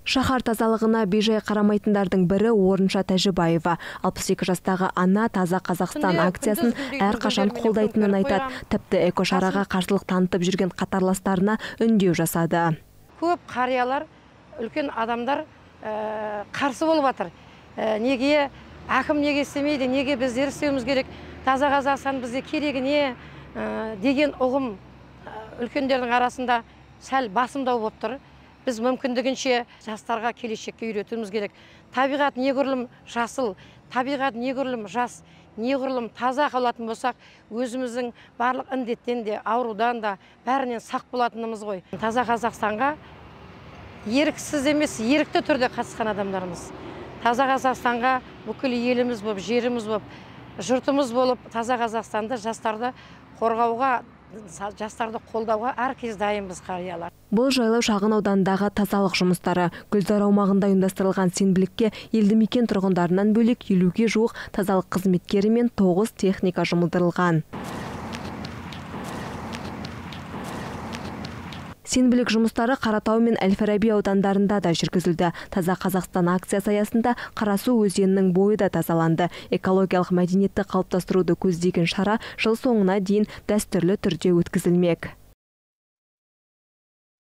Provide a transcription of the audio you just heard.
Шахар тазалығына бейжай қарамайтындардың бірі Орынша Тәжібаева. 62 жастағы ана Таза Қазақстан акциясын әрқашан қолдайтынын айтады. Тіпті экошараға қарсылық танытып жүрген қатарластарына үндеу жасады. Көп қариялар, үлкен адамдар қарсы болып жатыр. Неге әкім неге істемейді, неге біздер істеуіміз керек, Таза Қазақстан бізге керегі не деген ұғым үлкендердің арасында сәл басымдау болып тұр. Біз мүмкіндігінше жастарға келешекке үйретуіміз керек. Табиғат неғұрлым жасыл, табиғат неғұрлым жас, неғұрлым таза қалатын болсақ, өзіміздің барлық індеттен де, аурудан да бәрінен сақ болатынымыз ғой. Таза Қазақстанға еріксіз емес, ерікті түрде қатысқан адамдарымыз. Таза Қазақстанға бүкіл еліміз болып, жеріміз болып, жұртымыз болып, Таза Қазақстанды жастарды қорғауға, жастарды қолдауға әркез дайынбыз қариялар. Бұл жайлау шағын аудандағы тазалық жұмыстары. Гүлзар аумағында ұйымдастырылған сенбілікке елді мекен тұрғындарынан бөлек 50-ге жуық тазалық қызметкері мен 9 техника жұмылдырылған. Сенбілік жұмыстары Қаратау мен Әл-Фараби аудандарында да жүргізілді. Таза Қазақстан акциясы аясында Қарасу өзенінің бойы да тазаланды. Экологиялық мәдениетті қалыптастыруды көздеген шара жыл соңына дейін дәстүрлі түрде өткізілмек.